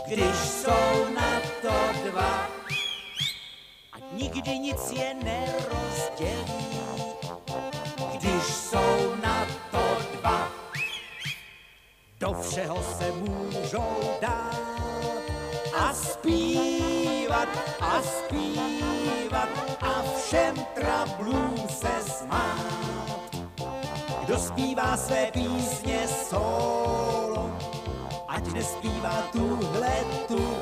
když jsou na to dva. A nikdy nic je nerozdělí, když jsou na to dva. Do všeho se můžou dát a zpívat a zpívat a všem trablům se smát. Kdo zpívá své písně solo, ať nespívá tuhletu.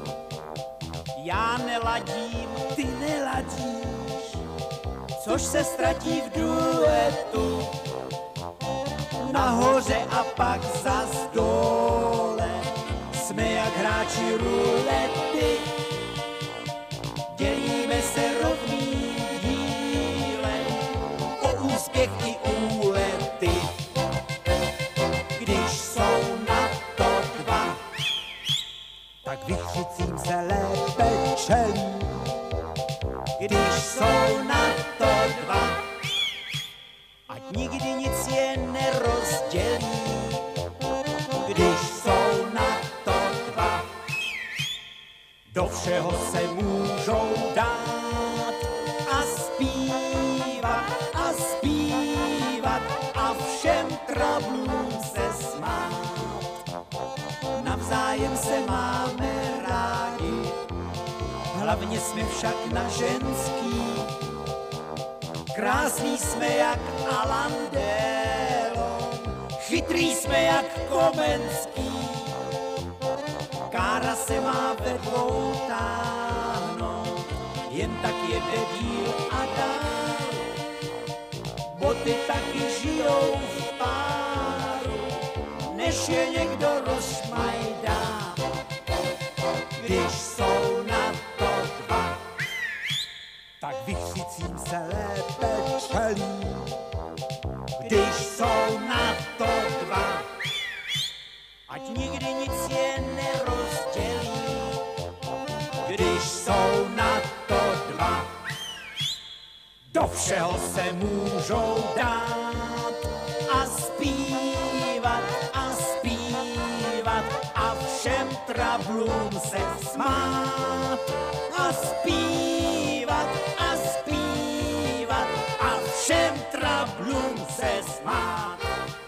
Já neladím, ty neladíš, což se ztratí v duetu. Nahoře a pak zas dole, jsme jak hráči rulety. Dělíme se rovným dílem o úspěch i úlety. Když jsou na to dva, tak vychřicím se lépe čelí. Když jsou na to dva, ať nikdy nic je nerozdělí. Když jsou na to dva, do všeho se můžou dát a zpívat a zpívat a všem trablům se smát. Navzájem se máme rádi, hlavně jsme však na ženský. Krásný jsme jak Alain Delon, chytrý jsme jak Komenský. Kára se má ve dvou táhnout, jen tak jede díl a dál. Boty taky žijou v páru, než je někdo rozšmajdá. Když jsou na to dva, tak vychřicím se lépe čelí. Když jsou na to dva, ať nikdy nic je nerozdělí. Když jsou na to dva, do všeho se můžou dát a zpívat a zpívat a všem trablům se smát. A zpívat a zpívat a všem trablům se smát.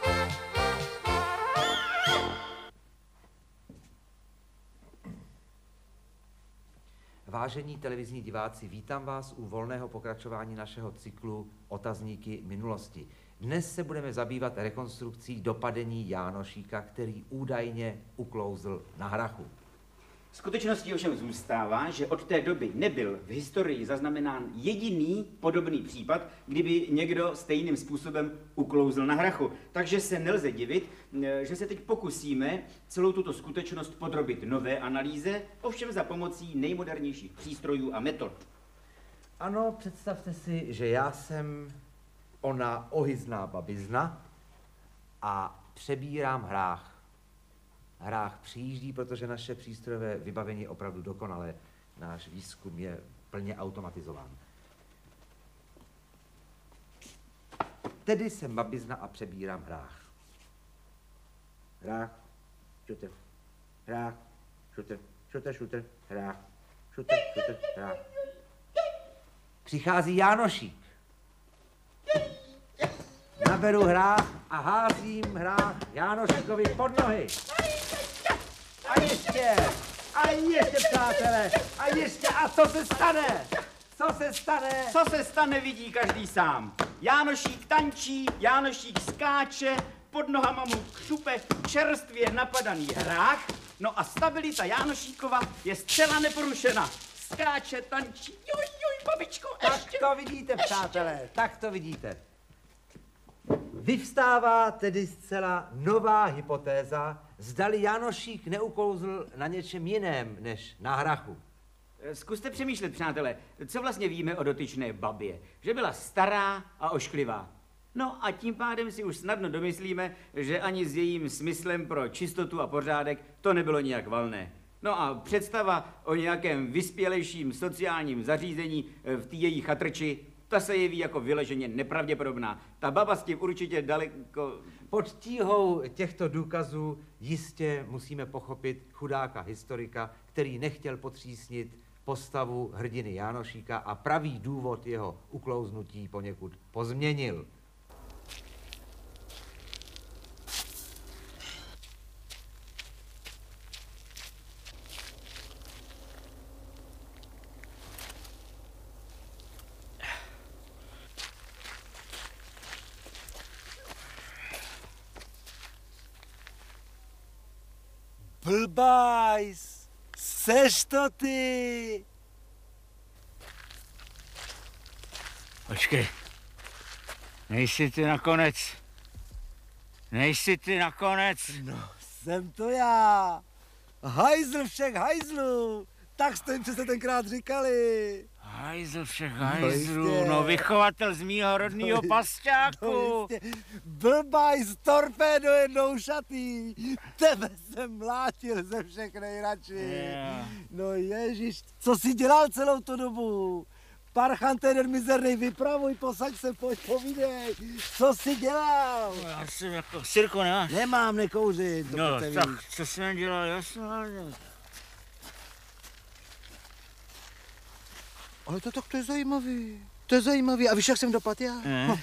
Vážení televizní diváci, vítám vás u volného pokračování našeho cyklu Otazníky minulosti. Dnes se budeme zabývat rekonstrukcí dopadení Jánošíka, který údajně uklouzl na Hrachu. Skutečností ovšem zůstává, že od té doby nebyl v historii zaznamenán jediný podobný případ, kdyby někdo stejným způsobem uklouzl na Hrachu. Takže se nelze divit, že se teď pokusíme celou tuto skutečnost podrobit nové analýze, ovšem za pomocí nejmodernějších přístrojů a metod. Ano, představte si, že já jsem ona ohyzná babizna a přebírám Hrách. Hrách přijíždí, protože naše přístrojové vybavení je opravdu dokonalé. Náš výzkum je plně automatizován. Tedy jsem babizna a přebírám Hrách. Hrách, šuter, Hrách, šuter, šuter, šuter, Hrách, šuter, šuter, Hrách. Přichází Jánošík. Naberu Hrách a házím Hrách Jánošíkovi pod nohy. A ještě, přátelé, a ještě, a co se stane? Co se stane? Co se stane, vidí každý sám. Jánošík tančí, Jánošík skáče, pod nohama mu křupe čerstvě napadaný Hrách, no a stabilita Jánošíkova je zcela neporušena. Skáče, tančí, joj, babičko, ještě. Tak to vidíte, přátelé, tak to vidíte. Vyvstává tedy zcela nová hypotéza, zdali Jánošík neuklouzl na něčem jiném než na Hrachu. Zkuste přemýšlet, přátelé, co vlastně víme o dotyčné babě. Že byla stará a ošklivá. No a tím pádem si už snadno domyslíme, že ani s jejím smyslem pro čistotu a pořádek to nebylo nijak valné. No a představa o nějakém vyspělejším sociálním zařízení v té její chatrči, Ta se jeví jako vyleženě nepravděpodobná. Ta baba s tím určitě daleko... Pod tíhou těchto důkazů jistě musíme pochopit chudáka historika, který nechtěl potřísnit postavu hrdiny Jánošíka a pravý důvod jeho uklouznutí poněkud pozměnil. Blbajs, seš to ty? Počkej, nejsi ty nakonec? Nejsi ty nakonec? No, jsem to já. Hajzl všech hajzlů. Tak jste jim přece tenkrát říkali. Hajzl všech hajzlů, no vychovatel z mýho rodného pasťáku. Blbajs, torpédo jednou šatý. Tebe jsem mlátil ze všech nejradši. Yeah. No ježiš, co jsi dělal celou tu dobu? Parchante jeden mizernej, vypravuj, posaď se, pojď, povídej. Co jsi dělal? No, já jsem jako, Sirko, nemáš? Nemám, nekouřím, to No, víš. tak co jsem dělal, jasně. Ale to je zajímavý. To je zajímavý. A víš, jak jsem dopadl já?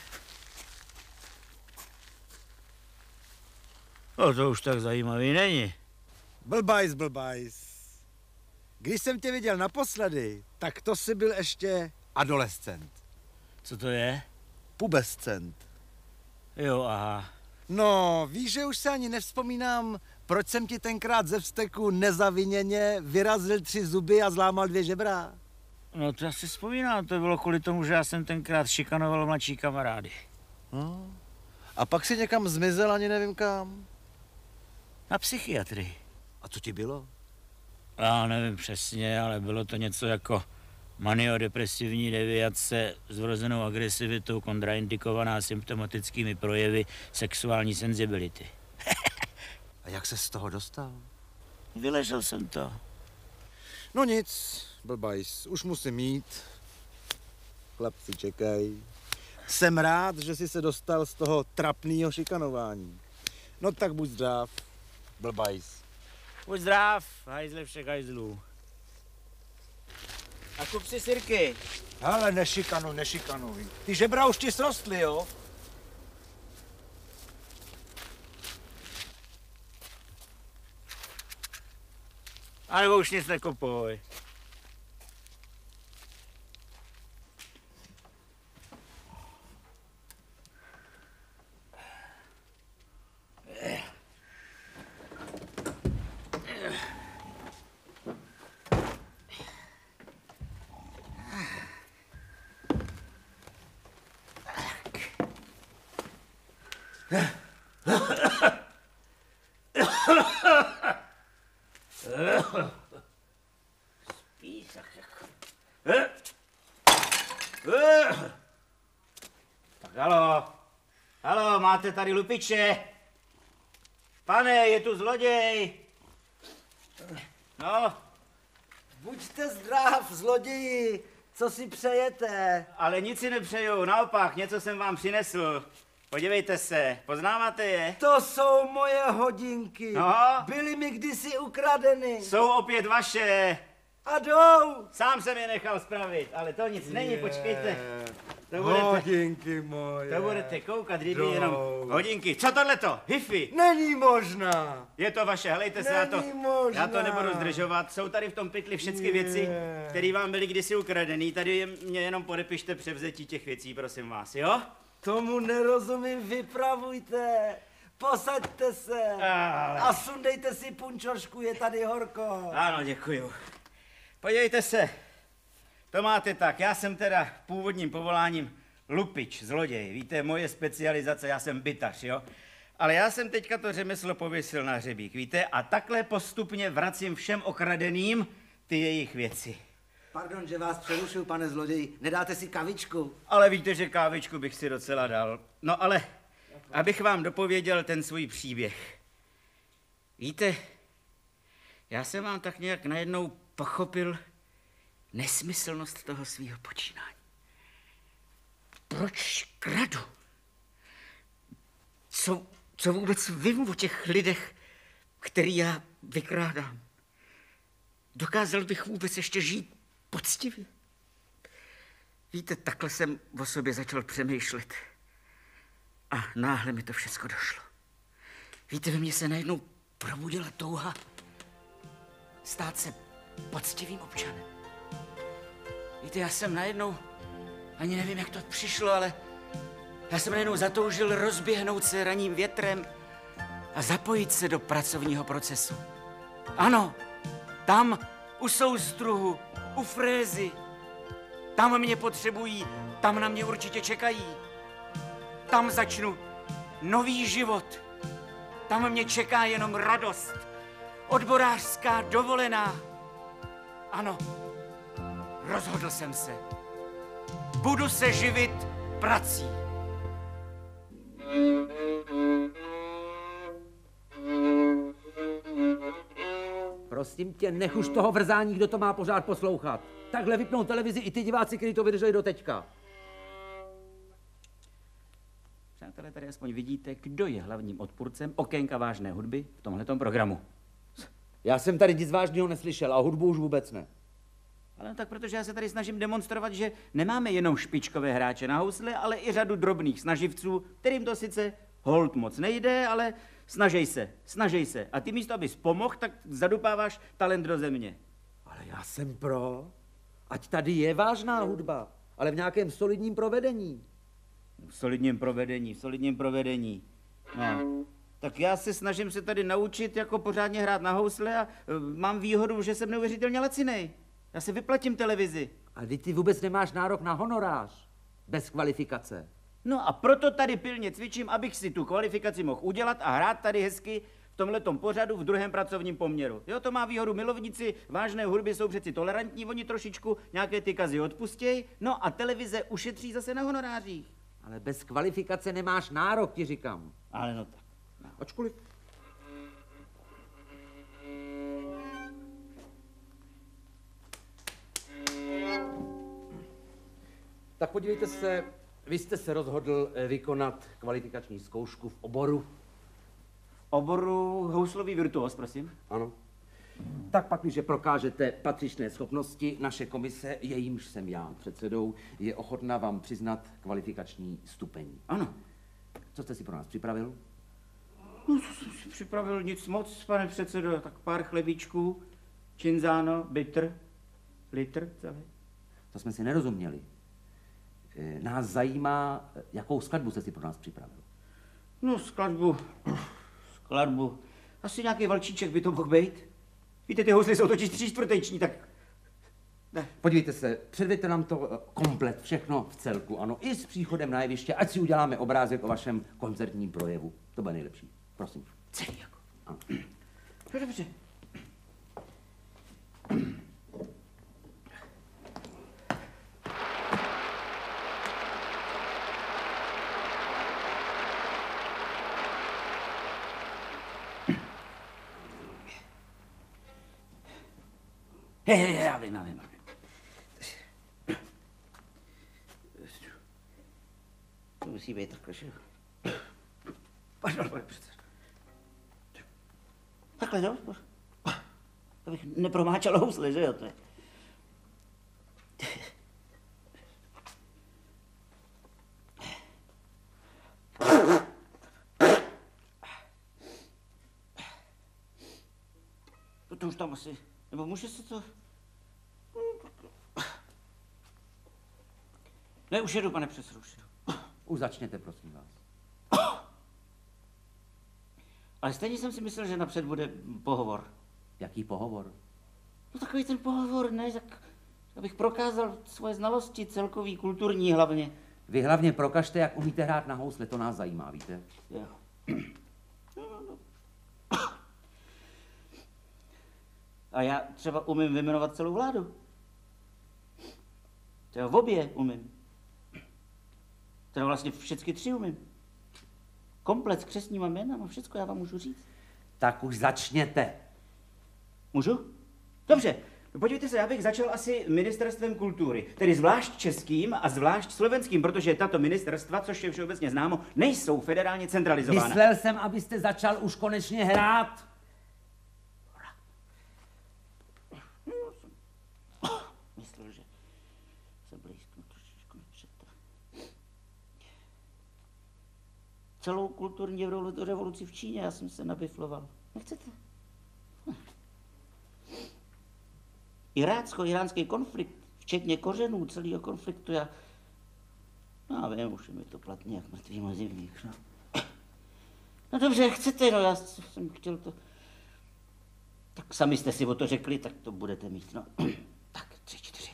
No to už tak zajímavý není. Blbajs. Když jsem tě viděl naposledy, tak to jsi byl ještě adolescent. Co to je? Pubescent. Jo, aha. No, víš, že už se ani nevzpomínám, proč jsem ti tenkrát ze vzteku nezaviněně vyrazil 3 zuby a zlámal 2 žebra. No to já si vzpomínám, to bylo kvůli tomu, že já jsem tenkrát šikanoval mladší kamarády. No. A pak si někam zmizel, ani nevím kam. Na psychiatrii. A co ti bylo? Já nevím přesně, ale bylo to něco jako maniodepresivní deviace s vrozenou agresivitou, kontraindikovaná symptomatickými projevy sexuální sensibility. A jak se z toho dostal? Vyležel jsem to. No nic, blbajs, už musím jít. Chlapci, čekaj. Jsem rád, že jsi se dostal z toho trapného šikanování. No tak buď zdrav, blbajs. Buď zdrav, hajzle všech hajzlů. A kup si sirky. Hele, nešikanuj. Ty žebra už ti srostly, jo? A nebo už nic nekopuj. Spíš tak jako. Tak halo, máte tady lupiče? Pane, je tu zloděj. No, Buďte zdrav, zloději, co si přejete? Ale nic si nepřeju, naopak, něco jsem vám přinesl. Podívejte se, poznáváte je? To jsou moje hodinky. No. Byly mi kdysi ukradeny. Jsou opět vaše. A jdou. Sám jsem je nechal spravit, ale to nic není, počkejte. To Hodinky moje. to budete koukat, kdyby Jdou. jenom hodinky. Co tohleto? Hifi. Není možná. Je to vaše, helejte se, já to možná. nebudu zdržovat. Jsou tady v tom pytli všechny věci, které vám byly kdysi ukradený. Tady mě jenom podepište převzetí těch věcí, prosím vás, jo? Tomu nerozumím, vypravujte. Posaďte se. Ale. A sundejte si punčošku, je tady horko. Ano, děkuju. Podívejte se, to máte tak, já jsem teda původním povoláním lupič, zloděj. Víte, moje specializace, já jsem bytař, jo? Ale já jsem teďka to řemeslo pověsil na hřebík, víte? A takhle postupně vracím všem okradeným ty jejich věci. Pardon, že vás přerušuju, pane zloději. Nedáte si kavičku? Ale víte, že kávičku bych si docela dal. No ale, abych vám dopověděl ten svůj příběh. Víte, já jsem vám tak nějak najednou pochopil nesmyslnost toho svého počínání. Proč kradu? Co vůbec vím o těch lidech, který já vykrádám? Dokázal bych vůbec ještě žít poctivě? Víte, takhle jsem o sobě začal přemýšlet. A náhle mi to všechno došlo. Víte, ve mně se najednou probudila touha stát se poctivým občanem. Víte, já jsem najednou, ani nevím, jak to přišlo, ale já jsem najednou zatoužil rozběhnout se ranním větrem a zapojit se do pracovního procesu. Ano, tam, u soustruhu, u frézy. Tam mě potřebují, tam na mě určitě čekají. Tam začnu nový život. Tam mě čeká jenom radost. Odborářská dovolená. Ano, rozhodl jsem se. Budu se živit prací. Prosím tě, nech už toho vrzání, kdo to má pořád poslouchat. Takhle vypnou televizi i ty diváci, kteří to vydrželi do teďka. Přátelé, tady aspoň vidíte, kdo je hlavním odpůrcem okénka vážné hudby v tomhletom programu. Já jsem tady nic vážného neslyšel a hudbu už vůbec ne. Ale tak protože já se tady snažím demonstrovat, že nemáme jenom špičkové hráče na housle, ale i řadu drobných snaživců, kterým to sice holt moc nejde, ale snažej se. A ty místo, abys pomohl, tak zadupáváš talent do země. Ale já jsem pro. Ať tady je vážná hudba, ale v nějakém solidním provedení. V solidním provedení. No. Tak já se snažím se tady naučit jako pořádně hrát na housle a mám výhodu, že jsem neuvěřitelně lacinej. Já se vyplatím televizi. A ty vůbec nemáš nárok na honorář. Bez kvalifikace. No a proto tady pilně cvičím, abych si tu kvalifikaci mohl udělat a hrát tady hezky v tomhletom pořadu v druhém pracovním poměru. Jo, to má výhodu, milovníci vážné hudby jsou přeci tolerantní, oni trošičku nějaké ty kazy odpustěj, no a televize ušetří zase na honorářích. Ale bez kvalifikace nemáš nárok, ti říkám. Ale no tak. No. Ačkoliv. Tak podívejte se, vy jste se rozhodl vykonat kvalifikační zkoušku v oboru. Oboru houslový virtuos, prosím. Ano. Tak pak, když prokážete patřičné schopnosti, naše komise, jejímž jsem já předsedou, je ochotná vám přiznat kvalifikační stupeň. Ano. Co jste si pro nás připravil? No, co jsem si připravil nic moc, pane předsedo, tak pár chlebíčků, činzáno, bitr, litr celý. To jsme si nerozuměli. Nás zajímá, jakou skladbu jste si pro nás připravil. No, skladbu. Asi nějaký valčíček by to mohl být. Víte, ty hously jsou totiž 3/4, tak... Ne. Podívejte se, předvěďte nám to komplet, všechno v celku, ano, i s příchodem na jeviště, ať si uděláme obrázek o vašem koncertním projevu. To bude nejlepší. Prosím. Celý jako. Ano. No, dobře. Já vím. To musí být takhle, že jo? Pardon, pane předsedo. Takhle, jo? Abych nepromáčal housle, že jo? To je. To už tam asi, nebo může se to... Ne, už jedu, pane předsedo, už jedu. Už začněte, prosím vás. Ale stejně jsem si myslel, že napřed bude pohovor. Jaký pohovor? No takový ten pohovor, ne, tak abych prokázal svoje znalosti, celkový, kulturní hlavně. Vy hlavně prokažte, jak umíte hrát na housle, to nás zajímá, víte? Jo. A já třeba umím vyjmenovat celou vládu. Třeba v obě umím. Teda vlastně všechny 3 umím. Komplet s křestníma jménama, všecko já vám můžu říct. Tak už začněte. Můžu? Dobře, Podívejte se, já bych začal asi ministerstvem kultury, tedy zvlášť českým a zvlášť slovenským, protože tato ministerstva, což je všeobecně známo, nejsou federálně centralizována. Myslel jsem, abyste začal už konečně hrát. Myslel, že se blízknu trošičku před celou kulturní revoluci v Číně, já jsem se nabifloval. Nechcete? Irácko-iránský konflikt, včetně kořenů celého konfliktu, já vím, už je mi to platný jak mrtvý mazivník, no. No dobře, chcete, no, já jsem chtěl to... Tak sami jste si o to řekli, tak to budete mít, no. Tak, 3, 4.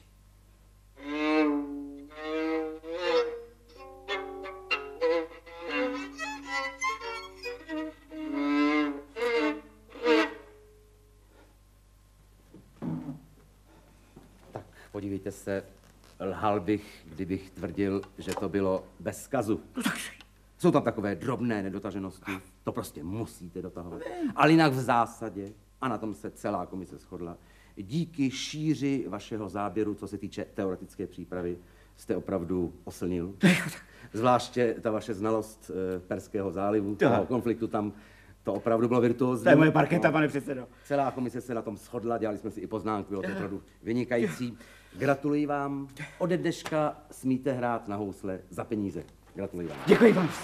Podívejte se, lhal bych, kdybych tvrdil, že to bylo bez zkazu. Jsou tam takové drobné nedotaženosti, to prostě musíte dotahovat. Ale jinak v zásadě, a na tom se celá komise shodla, díky šíři vašeho záběru, co se týče teoretické přípravy, jste opravdu oslnil. Zvláště ta vaše znalost Perského zálivu, toho konfliktu tam, to opravdu bylo virtuózní. To je moje parketa, pane předsedo. Celá komise se na tom shodla, dělali jsme si i poznámky, bylo to opravdu vynikající. Gratuluji vám, ode dneška smíte hrát na housle za peníze. Gratuluji vám. Děkuji vám.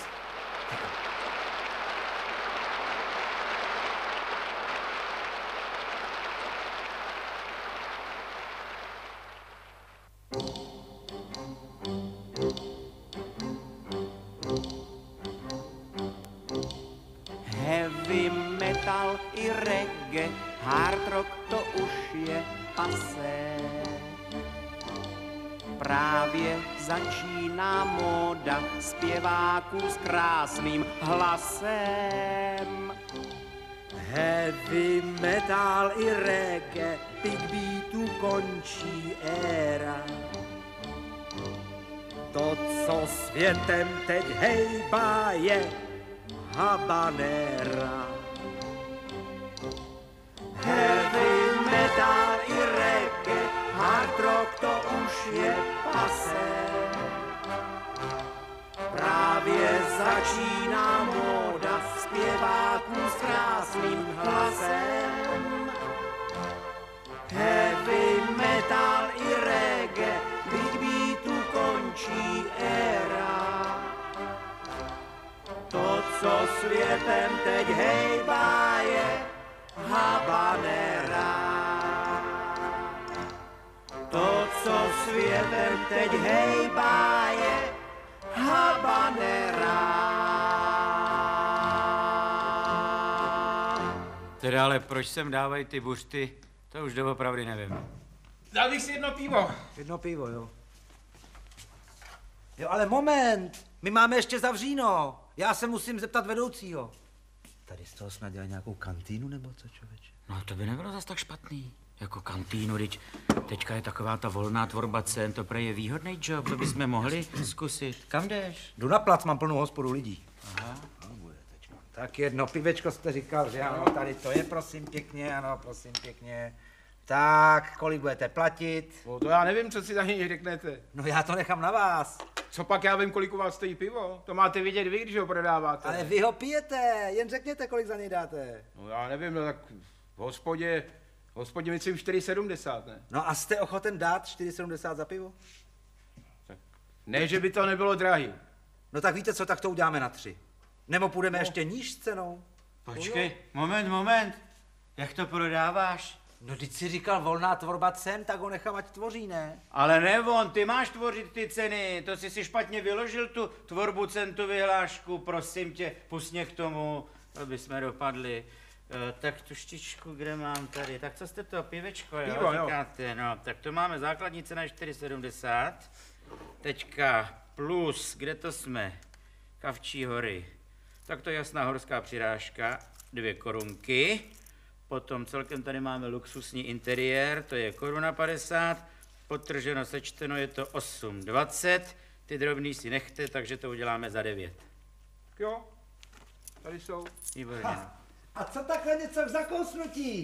Heavy metal i reggae, hard rock to už je pasé. Právě začíná móda zpěváků s krásným hlasem. Heavy metal i reggae, big beatů končí éra. To, co světem teď hejbá, je habanera. Heavy metal i reggae, hard rock to už je pasé. Právě začíná móda zpěváků s krásným hlasem. Heavy metal i reggae, big beatů končí éra. To, co světem teď hejbá, je habanera. To, co světem teď hejbá, je habanera. Teda ale proč sem dávají ty buřty, to už doopravdy nevím. Dal bych si jedno pivo. Jedno pivo, jo. Jo, ale moment, my máme ještě zavříno. Já se musím zeptat vedoucího. Tady z toho snad dělají nějakou kantýnu nebo co, člověče? No to by nebylo zas tak špatný. Jako kantýnu, teďka je taková ta volná tvorba cen, to prej je výhodný job, to bychom mohli zkusit. Kam jdeš? Jdu na plac, mám plnou hospodu lidí. Aha. No, bude teďka. Tak jedno pivečko jste říkal, že ano, tady to je, prosím pěkně, ano, prosím pěkně. Tak, kolik budete platit? No to já nevím, co si za něj řeknete. No já to nechám na vás. Co pak já vím, kolik u vás stojí pivo? To máte vidět vy, když ho prodáváte. Ale vy ho pijete, jen řekněte, kolik za něj dáte. No já nevím, no tak v hospodě myslím 4,70, ne? No a jste ochoten dát 4,70 za pivo? Ne, že by to nebylo drahý. No tak víte co, tak to uděláme na 3. Nebo půjdeme ještě níž s cenou? Počkej, moment. Jak to prodáváš? No teď si říkal volná tvorba cen, tak ho nechám, ať tvoří, ne? Ale ne on, ty máš tvořit ty ceny, to jsi si špatně vyložil tu tvorbu cen, tu vyhlášku, prosím tě, pust mě k tomu, aby jsme dopadli. Tak tuštičku, kde mám tady, tak co jste to, pivečko, jo, Pivo, říkáte, no, tak to máme základní cena 4,70, teďka plus, kde to jsme, Kavčí hory, tak to je jasná horská přirážka, 2 korunky, potom celkem tady máme luxusní interiér, to je 1,50 Kč, podtrženo sečteno je to 8,20 Kč, ty drobný si nechte, takže to uděláme za 9. Jo, tady jsou. Výborně. A co takhle něco k zakousnutí?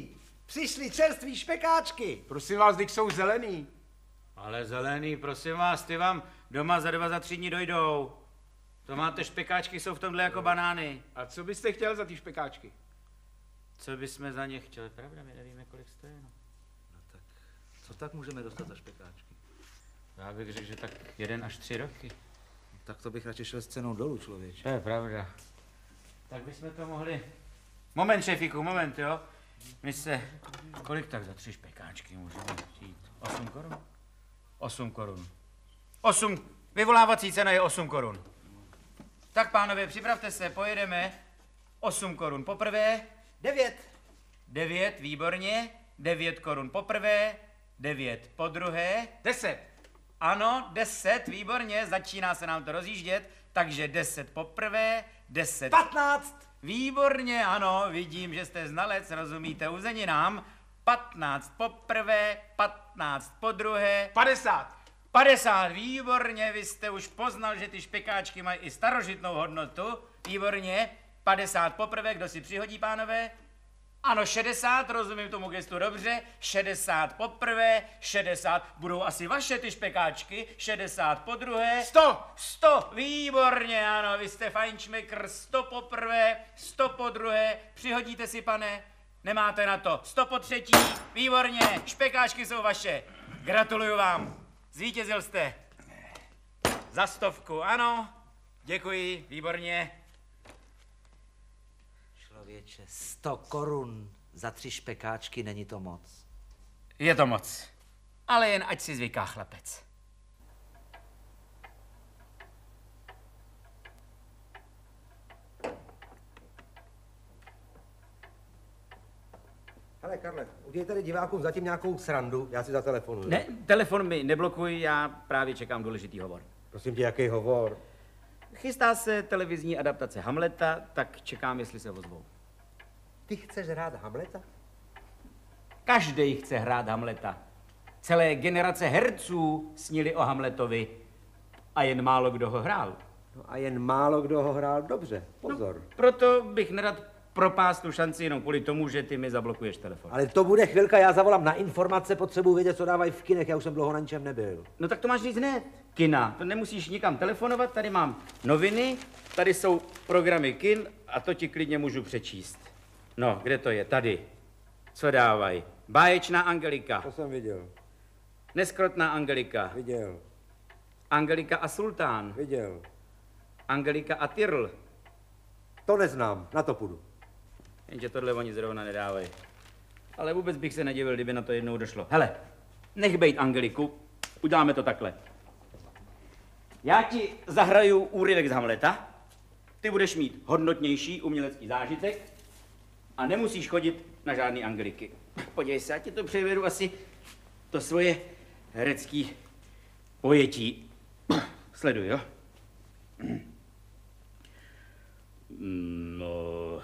Přišly čerství špekáčky. Prosím vás, teď jsou zelený. Ale zelený, prosím vás, ty vám doma za 2, za 3 dní dojdou. To máte špekáčky, jsou v tomhle jako banány. A co byste chtěl za ty špekáčky? Co bychom za ně chtěli, pravda? My nevíme, kolik stojí. No. Co tak můžeme dostat za špekáčky? Já bych řekl, že tak 1 až 3 roky. Tak to bych radši šel s cenou dolů, člověče. To je pravda. Tak bychom to mohli... Moment, šéfíku, moment, jo? My se... Kolik tak za 3 špekáčky můžeme chtít? 8 korun? 8 korun. 8. Vyvolávací cena je 8 korun. Tak, pánové, připravte se, pojedeme. 8 korun poprvé. 9. 9, výborně. 9 korun poprvé. 9 po druhé. 10. Ano, 10, výborně, začíná se nám to rozjíždět, takže 10 poprvé, 10... 15. Výborně, ano, vidím, že jste znalec, rozumíte uzeninám. 15 poprvé, 15 po druhé... 50. 50, výborně, vy jste už poznal, že ty špekáčky mají i starožitnou hodnotu. Výborně, 50 poprvé, kdo si přihodí, pánové? Ano, 60, rozumím tomu gestu dobře, 60 poprvé, 60, budou asi vaše ty špekáčky, 60 po druhé. 100. 100, výborně, ano, vy jste fajnšmekr, 100 poprvé, 100 po druhé, přihodíte si, pane? Nemáte na to, 100 po třetí, výborně, špekáčky jsou vaše, gratuluju vám, zvítězil jste. Za 100, ano, děkuji, výborně. Člověče, 100 korun za 3 špekáčky, není to moc. Je to moc, ale jen ať si zvyká chlapec. Hele, Karle, udělej tady divákům zatím nějakou srandu, já si zatelefonuju. Ne, telefon mi neblokuj, já právě čekám důležitý hovor. Prosím tě, jaký hovor? Chystá se televizní adaptace Hamleta, tak čekám, jestli se ozvou. Ty chceš hrát Hamleta? Každý chce hrát Hamleta. Celé generace herců snili o Hamletovi a jen málo kdo ho hrál. No a jen málo kdo ho hrál dobře, pozor. No, proto bych nerad propást tu šanci jenom kvůli tomu, že ty mi zablokuješ telefon. Ale to bude chvilka, já zavolám na informace, potřebuji vědět, co dávají v kinech, já už jsem dlouho na ničem nebyl. No tak to máš říct hned. Kina, to nemusíš nikam telefonovat, tady mám noviny, tady jsou programy kin a to ti klidně můžu přečíst. No, kde to je? Tady. Co dávají? Báječná Angelika. To jsem viděl, Neskrotná Angelika. viděl, Angelika a Sultán. viděl. Angelika a Tyrl. To neznám, na to půjdu. Jenže tohle oni zrovna nedávají. Ale vůbec bych se nedivil, kdyby na to jednou došlo. Hele, nech bejt Angeliku, uděláme to takhle. Já ti zahraju úryvek z Hamleta, ty budeš mít hodnotnější umělecký zážitek a nemusíš chodit na žádný Angeliky. Podívej se, já ti to převedu asi to svoje herecký pojetí. Sleduj, jo? No...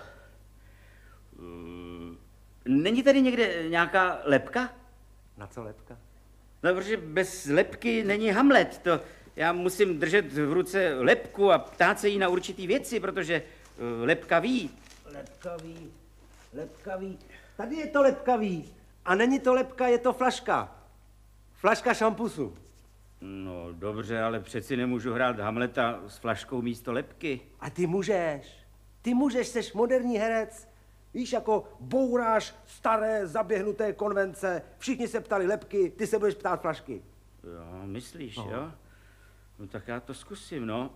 Není tady někde nějaká lepka? Na co lepka? No, protože bez lepky není Hamlet. To já musím držet v ruce lepku a ptát se jí na určitý věci, protože lepka ví. Lepkavý. Tady je to lepkavý. A není to lepka, je to flaška. Flaška šampusu. No dobře, ale přeci nemůžu hrát Hamleta s flaškou místo lepky. A ty můžeš. Ty můžeš, seš moderní herec. Víš, jako bouráš staré, zaběhnuté konvence. Všichni se ptali lepky, ty se budeš ptát flašky. Jo, myslíš, jo? No tak já to zkusím, no.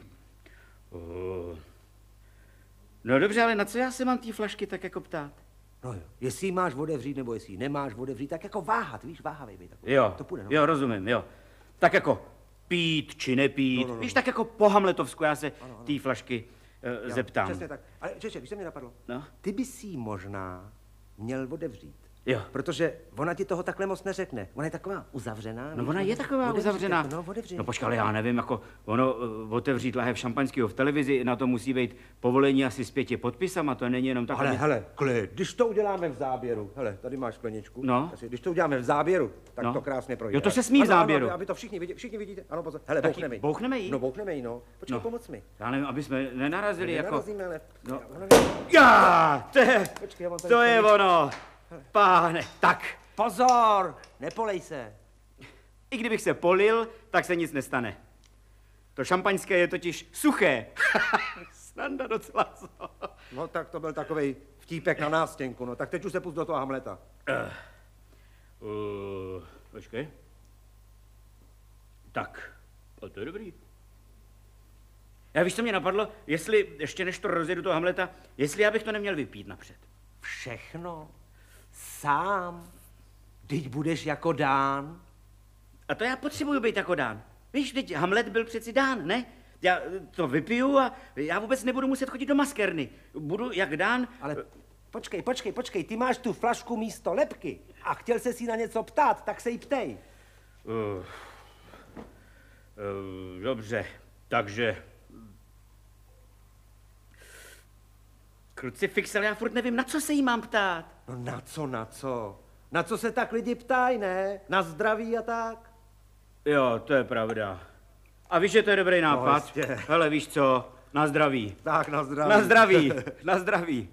No dobře, ale na co já se mám té flašky tak jako ptát? No jo, jestli ji máš otevřít, nebo jestli ji nemáš otevřít, tak jako váhat, víš, váhavej být takový. Jo, To půjde, no. jo, rozumím, jo. Tak jako pít či nepít, No. víš, tak jako po Hamletovsku já se té flašky Jo, zeptám. Přesně tak. Ale čeče, víš, co mě napadlo? No. Ty bys si ji možná měl otevřít. Jo. Protože ona ti toho takhle moc neřekne. Ona je taková uzavřená. No víš, ona je taková otevřít, uzavřená. No, otevřít. No počkej, ale já nevím, jako ono otevřít lahev šampaňského v televizi, na to musí být povolení asi s 5 podpisama, to není jenom takhle. Hele, klid, když to uděláme v záběru, hele, tady máš skleničku. No. Když to uděláme v záběru, tak No. to krásně projde. Jo, to se smí v záběru. Ano, aby to všichni vidíte. Ano, pozor. Hele, Taky bouchneme ji. bouchneme ji? No, bouchneme ji, no. Počkej, No. pomoc mi. Já nevím, aby jsme nenarazili jako... Nenarazíme, ale... No. Ona mě- Já, Počkej, já mám tady to je skleničku. ono. Páne, tak. Pozor, nepolej se. I kdybych se polil, tak se nic nestane. To šampaňské je totiž suché. Snanda docela. No tak to byl takovej vtípek na nástěnku, no tak teď už se pust do toho Hamleta. Počkej. Tak, a to je dobrý. Já víš, co mě napadlo, jestli, ještě než to rozjedu toho Hamleta, jestli já bych to neměl vypít napřed. Všechno? Sám? Teď budeš jako Dán? A to já potřebuju být jako Dán. Víš, teď Hamlet byl přeci Dán, ne? Já to vypiju a já vůbec nebudu muset chodit do maskerny. Budu jak Dán. Ale počkej, ty máš tu flašku místo lebky a chtěl se si na něco ptát, tak se jí ptej. Dobře, takže... Krucifix, ale já furt nevím, na co se jí mám ptát. No na co? Na co se tak lidi ptají, ne? Na zdraví a tak? Jo, to je pravda. A víš, že to je dobrý nápad? jistě. Hele, víš co? Na zdraví. Tak, na zdraví. Na zdraví, na zdraví.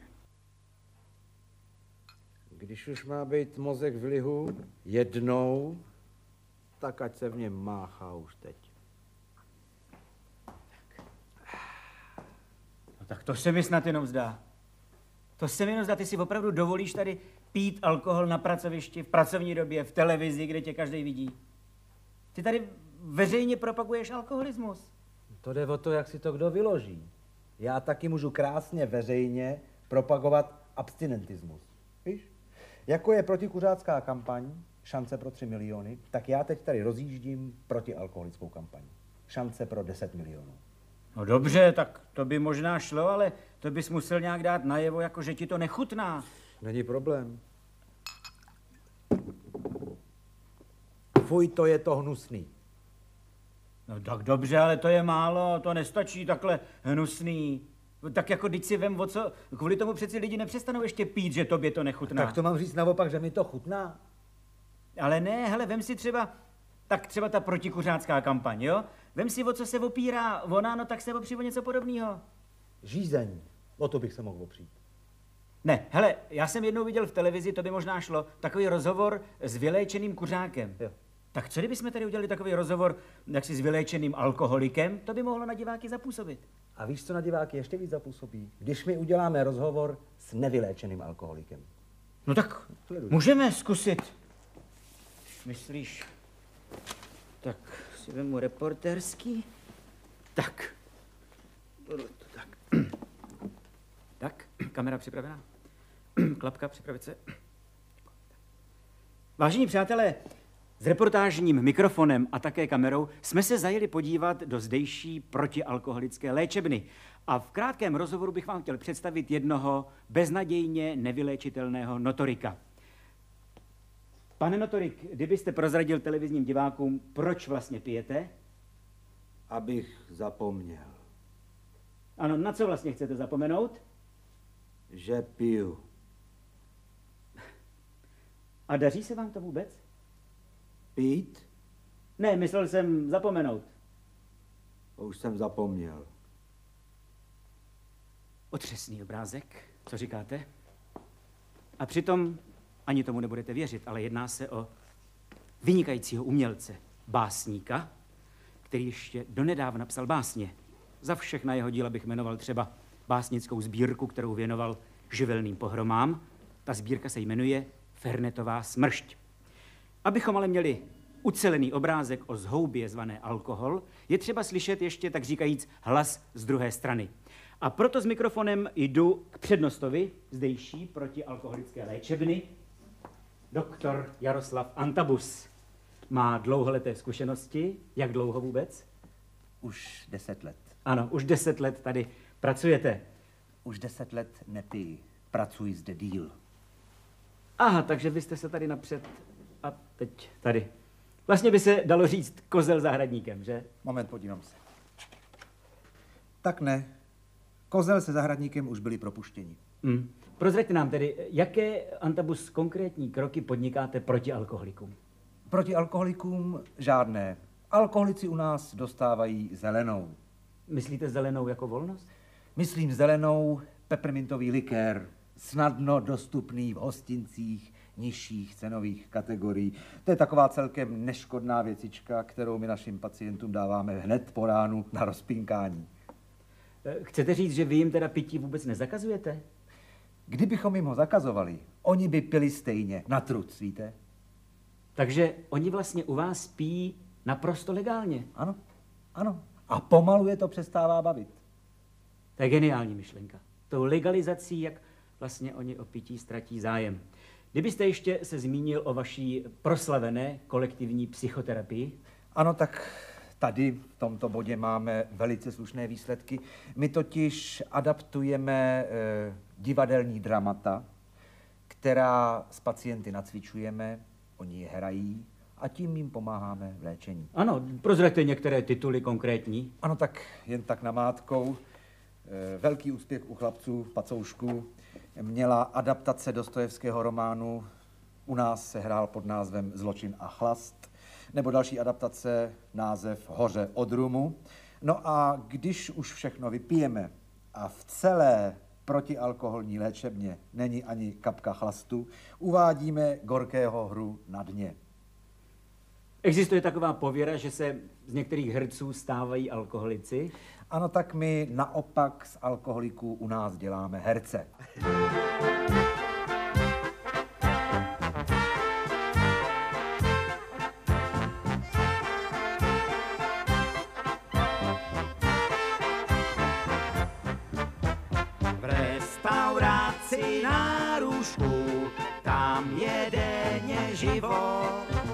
Když už má být mozek v lihu jednou, tak ať se v něm máchá už teď. No tak to se mi snad jenom zdá. To se mi jenom zdá, ty si opravdu dovolíš tady pít alkohol na pracovišti, v pracovní době, v televizi, kde tě každý vidí. Ty tady veřejně propaguješ alkoholismus. To jde o to, jak si to kdo vyloží. Já taky můžu krásně veřejně propagovat abstinentismus. Víš? Jako je protikuřácká kampaň, šance pro 3 miliony, tak já teď tady rozjíždím protialkoholickou kampaň. Šance pro 10 milionů. No dobře, tak to by možná šlo, ale to bys musel nějak dát najevo, jako že ti to nechutná. Není problém. Fuj, to je to hnusný. No tak dobře, ale to je málo, to nestačí takhle hnusný. Tak jako teď si vem, o co, kvůli tomu přeci lidi nepřestanou ještě pít, že tobě to nechutná. Tak to mám říct naopak, že mi to chutná? Ale ne, hele, vem si třeba, tak třeba ta protikuřácká kampaň, jo? Vem si, o co se opírá ona, no tak se opří o něco podobného. Žízeň. O to bych se mohl opřít. Ne, hele, já jsem jednou viděl v televizi, to by možná šlo, takový rozhovor s vyléčeným kuřákem. Jo. Tak co kdybychom tady udělali takový rozhovor jaksi s vyléčeným alkoholikem, to by mohlo na diváky zapůsobit. A víš, co na diváky ještě víc zapůsobí? Když my uděláme rozhovor s nevyléčeným alkoholikem. No tak můžeme zkusit. Myslíš? Tak si vemu reportérský. Tak. Tak. Tak, kamera připravená. Klapka, připravit se. Vážení přátelé, s reportážním mikrofonem a také kamerou jsme se zajeli podívat do zdejší protialkoholické léčebny. A v krátkém rozhovoru bych vám chtěl představit jednoho beznadějně nevyléčitelného notorika. Pane Notorik, kdybyste prozradil televizním divákům, proč vlastně pijete? Abych zapomněl, Ano, na co vlastně chcete zapomenout? že piju. A daří se vám to vůbec? Pít? Ne, myslel jsem zapomenout. Už jsem zapomněl. Otřesný obrázek, co říkáte? A přitom ani tomu nebudete věřit, ale jedná se o vynikajícího umělce, básníka, který ještě donedávna napsal básně. Za všechna jeho díla bych jmenoval třeba básnickou sbírku, kterou věnoval živelným pohromám. Ta sbírka se jmenuje Fernetová smršť. Abychom ale měli ucelený obrázek o zhoubě zvané alkohol, je třeba slyšet ještě, tak říkajíc, hlas z druhé strany. A proto s mikrofonem jdu k přednostovi zdejší protialkoholické léčebny, doktor Jaroslav Antabus. Má dlouholeté zkušenosti. Jak dlouho vůbec? Už 10 let. Ano, už 10 let tady pracujete. Už 10 let nepij. Pracuji zde díl. Aha, takže vy jste se tady napřed a teď tady. Vlastně by se dalo říct kozel zahradníkem, že? Moment, podívám se. Tak ne. Kozel se zahradníkem už byli propuštěni. Prozraďte nám tedy, jaké, Antabus, konkrétní kroky podnikáte proti alkoholikům? Proti alkoholikům žádné. Alkoholici u nás dostávají zelenou. Myslíte zelenou jako volnost? Myslím zelenou, peppermintový likér, snadno dostupný v hostincích nižších cenových kategorií. To je taková celkem neškodná věcička, kterou my našim pacientům dáváme hned po ránu na rozpínkání. Chcete říct, že vy jim teda pití vůbec nezakazujete? Kdybychom jim ho zakazovali, oni by pili stejně na truc, víte? Takže oni vlastně u vás pijí naprosto legálně. Ano, ano. A pomalu je to přestává bavit. To je geniální myšlenka. Tou legalizací, jak vlastně oni o pití ztratí zájem. Kdybyste ještě se zmínil o vaší proslavené kolektivní psychoterapii. Ano, tak tady v tomto bodě máme velice slušné výsledky. My totiž adaptujeme divadelní dramata, která s pacienty nacvičujeme, oni je hrají a tím jim pomáháme v léčení. Ano, prozraďte některé tituly konkrétní. Ano, tak jen tak namátkou. Velký úspěch u chlapců Pacoušku měla adaptace Dostojevského románu, u nás se hrál pod názvem Zločin a chlast, nebo další adaptace, název Hoře od rumu. No a když už všechno vypijeme a v celé protialkoholní léčebně není ani kapka chlastu, uvádíme Gorkého hru Na dně. Existuje taková pověra, že se z některých herců stávají alkoholici? Ano, tak my naopak z alkoholiků u nás děláme herce. V restauraci na Růžku, tam je denně živo.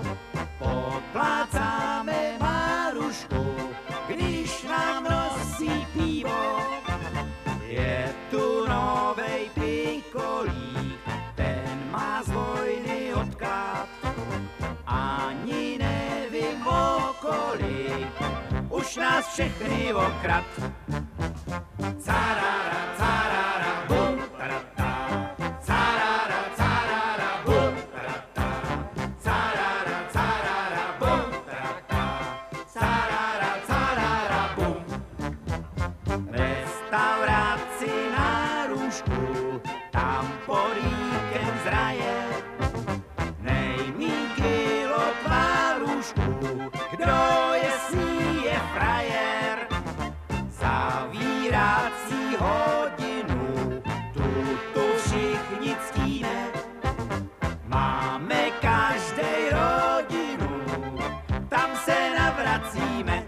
Podplácáme Marušku, když nám nosí pivo. Je tu novej pikolík, ten má z vojny odkát. Ani nevím o kolik, už nás všechny okrad. Carara, carara, bum, tarata. Carara, carara, bum, tarata. Carara, carara, bum, tarata. Carara, carara, bum. Restauraci na Růžku, tam políkem zraje. Nejmí kilo tvárušku, kdo je sní je frajer. Zavírací hodinu, tu všichni ctíme. Máme každej rodinu, tam se navracíme.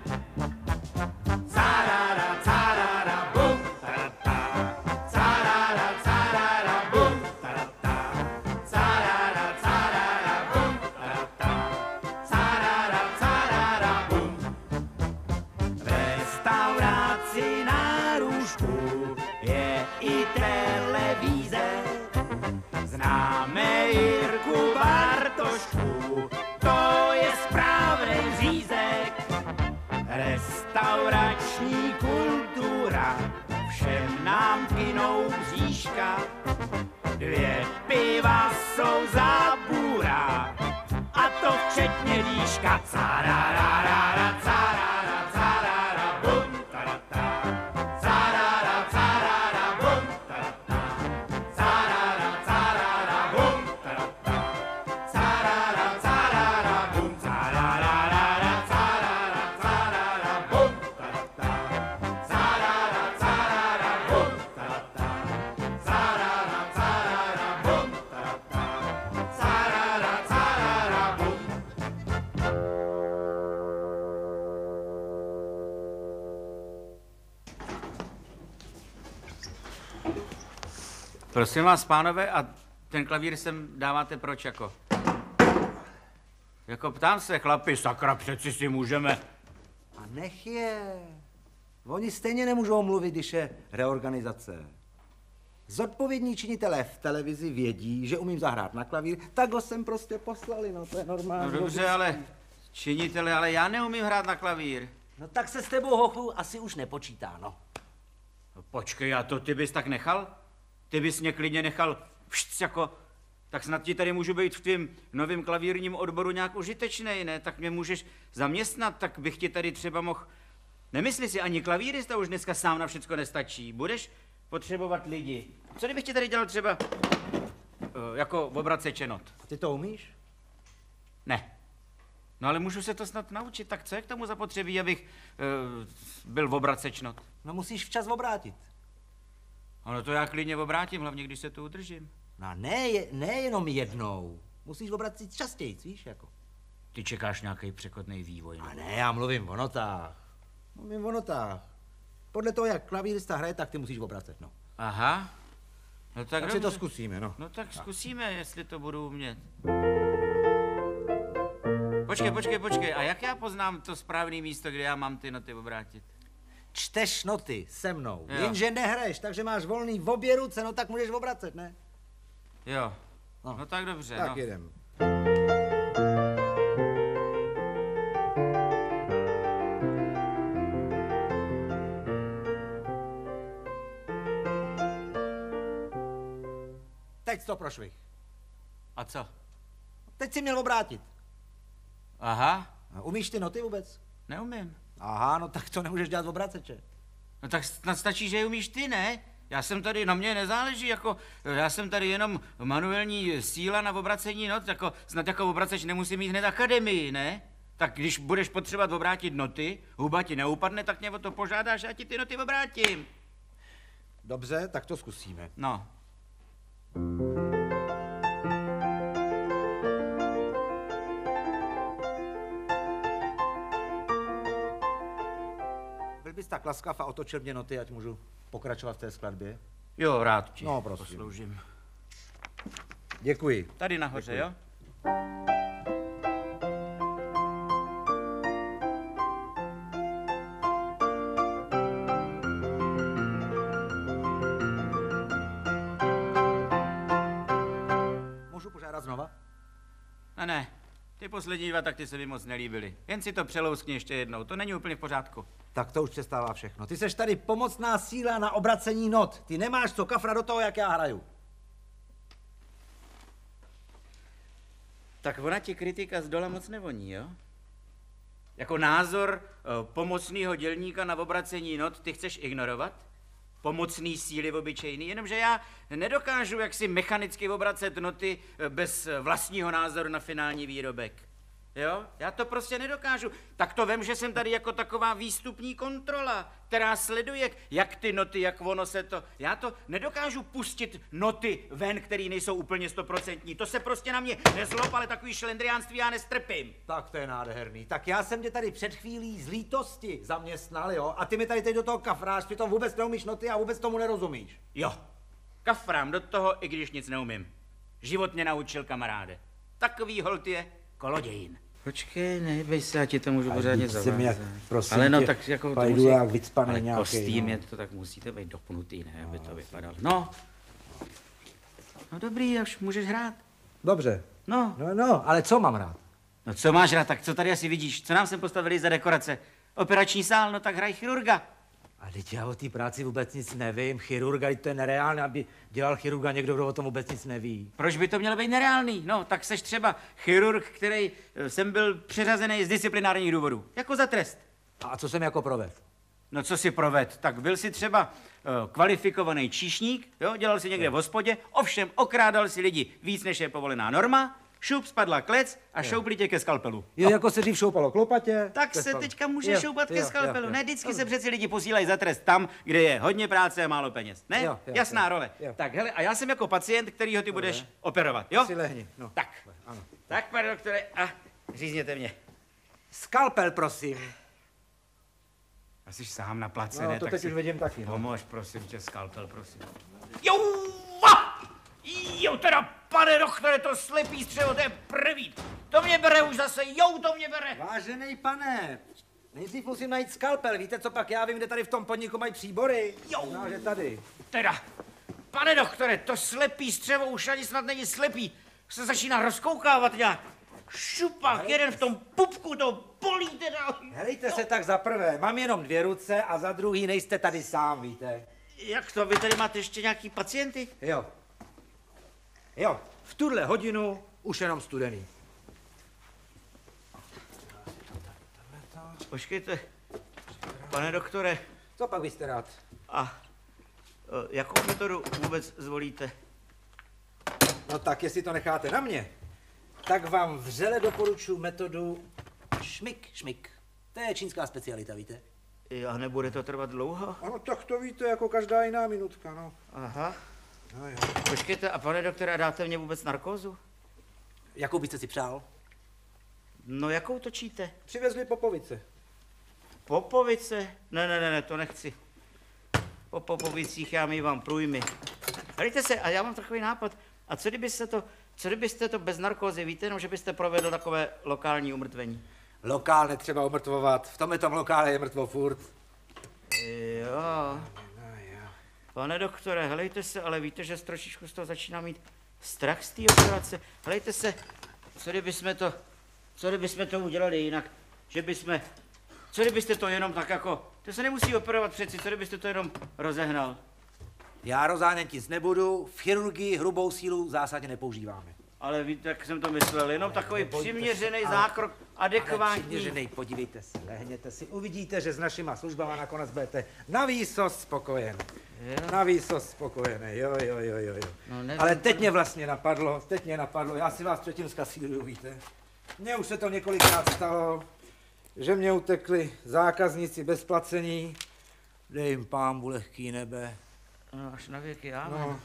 Carara, carara, bum, tarata. Carara, carara, bum, tarata. Carara, carara, bum, tarata. Carara, carara, bum. V restauraci na Růžku je i televize. Známe Jirku Bartošku, to je správný řízek. Restaurační kultura, všem nám kynou bříška. 2 piva jsou za bůra, a to včetně líška. Cararara, carara, carara, bum, tarata. Carara, carara, bum, tarata. Carara, carara, bum, tarata. Carara, carara, bum, cararara, carara, carara, bum, tarata. Carara, carara, bum, tarata. Carara, carara, bum, tarata. Carara, carara, bum. Prosím vás, pánové, a ten klavír sem dáváte proč jako? Jako ptám se, chlapi, sakra, přeci si můžeme. A nech je. Oni stejně nemůžou mluvit, když je reorganizace. Zodpovědní činitelé v televizi vědí, že umím zahrát na klavír, tak ho sem prostě poslali, no to je normální. No dobře, ale činitele, ale já neumím hrát na klavír. No tak se s tebou, hochu, asi už nepočítá, no. No počkej, a to ty bys tak nechal? Ty bys mě klidně nechal všc jako, tak snad ti tady můžu být v tvým novém klavírním odboru nějak užitečnej, ne? Tak mě můžeš zaměstnat, tak bych ti tady třeba mohl... Nemyslí si, ani klavírista už dneska sám na všecko nestačí. Budeš potřebovat lidi. Co kdybych ti tady dělal třeba jako obraceče not? A ty to umíš? Ne. No ale můžu se to snad naučit, tak co je k tomu zapotřebí, abych byl obraceč not? No musíš včas obrátit. Ano, to já klidně obrátím, hlavně když se tu udržím. No ne jenom jednou. Musíš obracet častěji, víš, jako. Ty čekáš nějaký překotný vývoj. A ne, já mluvím o notách. Mluvím o notách. Podle toho, jak klavírista hraje, tak ty musíš obracet, no. Aha. No tak si to dobře. zkusíme, no. No tak zkusíme, jestli to budu umět. Počkej, a jak já poznám to správné místo, kde já mám ty noty obrátit? Čteš noty se mnou, Jo. jenže nehraješ, takže máš volný v obě ruce, no tak můžeš obracet, ne? Jo. No tak dobře, Tak no. jedem. Teď to prošvih. A co? Teď si měl obrátit. Aha, Umíš ty noty vůbec? neumím. Aha, no tak to nemůžeš dělat v obraceče. No tak snad stačí, že je umíš ty, ne? Já jsem tady, na mě nezáleží, jako, já jsem tady jenom manuální síla na obracení not, jako, snad jako obraceč nemusí mít hned akademii, ne? Tak když budeš potřebovat obrátit noty, huba ti neupadne, tak mě o to požádáš, já ti ty noty obrátím. Dobře, tak to zkusíme. No. Byl bys tak laskav a otočil mě noty, ať můžu pokračovat v té skladbě? Jo, rád ti No, prosím. posloužím. Děkuji. Tady nahoře, Děkuji. jo? Můžu požádat znova? Ne, ty poslední dva takty se mi moc nelíbily. Jen si to přelouskni ještě jednou, to není úplně v pořádku. Tak to už přestává všechno. Ty seš tady pomocná síla na obracení not. Ty nemáš co kafra do toho, jak já hraju. Tak ona ti kritika z dola moc nevoní, jo? Jako názor pomocného dělníka na obracení not ty chceš ignorovat? Pomocný síly obyčejný, jenomže já nedokážu jaksi mechanicky obracet noty bez vlastního názoru na finální výrobek. Jo? Já to prostě nedokážu. Tak to vem, že jsem tady jako taková výstupní kontrola, která sleduje, jak ty noty, jak ono se to... Já to nedokážu pustit noty ven, které nejsou úplně 100%. To se prostě na mě nezlob, ale takový šlendriánství já nestrpím. Tak to je nádherný. Tak já jsem tě tady před chvílí z lítosti zaměstnal, jo? A ty mi tady teď do toho kafráš, přitom vůbec neumíš noty a vůbec tomu nerozumíš. Jo, kafrám do toho, i když nic neumím. Život mě naučil, kamaráde. Takový holt je kolodějin. Počkej, nejbej se, já ti to můžu pořádně zavázat. Ale no, tak jako to musí... vycpaný Ale nějaký, kostým no. je to, tak musíte být dopnutý, ne, aby to vypadalo. No. No dobrý, už můžeš hrát. Dobře. No. No, ale co mám rád? No co máš rád, tak co tady asi vidíš? Co nám sem postavili za dekorace? Operační sál, no tak hraj chirurga. A teď já o té práci vůbec nic nevím. Chirurga, to je nereálné, aby dělal chirurga někdo, kdo o tom vůbec nic neví. Proč by to mělo být nereálný? No, tak seš třeba chirurg, který jsem byl přeřazený z disciplinárních důvodů. Jako za trest. A co jsem jako proved? No co si proved? Tak byl si třeba kvalifikovaný číšník, jo, dělal si někde v hospodě, ovšem okrádal si lidi víc, než je povolená norma, šup, spadla klec a šoupli tě ke skalpelu. Jo, jako se dřív šoupalo k lopatě. Tak se teďka může šoupat ke skalpelu. Ne, vždycky se přeci lidi posílají za trest tam, kde je hodně práce a málo peněz. Ne? Jasná role. Tak hele, a já jsem jako pacient, kterýho ty budeš operovat, jo? Si lehni, no. Tak. Ano. Tak, pane doktore, a řízněte mě. Skalpel, prosím. A jsi sám na place, No, ne? to Tak teď si už vidím taky, no. pomož, prosím tě, skalpel, prosím. Jo, teda, pane doktore, to slepý střevo, to je prvý. To mě bere už zase, to mě bere. Vážený pane, nejdřív musím najít skalpel. Víte, co pak já vím, kde tady v tom podniku mají příbory? No, že tady. Teda, pane doktore, to slepý střevo už ani snad není slepý. Se začíná rozkoukávat nějak. Šupak, jeden v tom pupku, to bolí teda. Helejte se tak za prvé, mám jenom 2 ruce a za druhý nejste tady sám, víte. Jak to, vy tady máte ještě nějaký pacienty? Jo, v tuhle hodinu už jenom studený. Počkejte, pane doktore, Co pak byste rád? a Jakou metodu vůbec zvolíte? No tak, jestli to necháte na mě, tak vám vřele doporučuji metodu šmik. To je čínská specialita, víte? A nebude to trvat dlouho? Ano, tak to víte, jako každá jiná minutka, no. Aha. No jo. Počkejte, a pane doktore, dáte mě vůbec narkózu? Jakou byste si přál? No jakou točíte? Přivezli Popovice. Popovice? Ne, to nechci. Po Popovicích já mývám průjmy. Hlejte se, a já mám takový nápad. A co kdybyste to bez narkózy, víte, jenom že byste provedl takové lokální umrtvení? Lokál netřeba umrtvovat, v tomhle tom lokále je mrtvo furt. Jo. Pane doktore, helejte se, ale víte, že trošičku z toho začíná mít strach z té operace. Helejte se, co kdybychom to udělali jinak, co kdybyste to jenom tak jako, to se nemusí operovat přeci, co kdybyste to jenom rozehnal. Já rozánět nic nebudu, v chirurgii hrubou sílu zásadně nepoužíváme. Ale víte, jak jsem to myslel, jenom takový přiměřený zákrok, adekvátní. Přiměřený, podívejte se, lehněte si, uvidíte, že s našima službama nakonec budete navýsost spokojen. Navýsost spokojený, jo. No, nevím, ale teď mě vlastně napadlo, já si vás předtím zkasíruju, víte. Mně už se to několikrát stalo, že mě utekli zákazníci bez placení, dej jim Pánbu lehký nebe. No, až na věky, amen. No.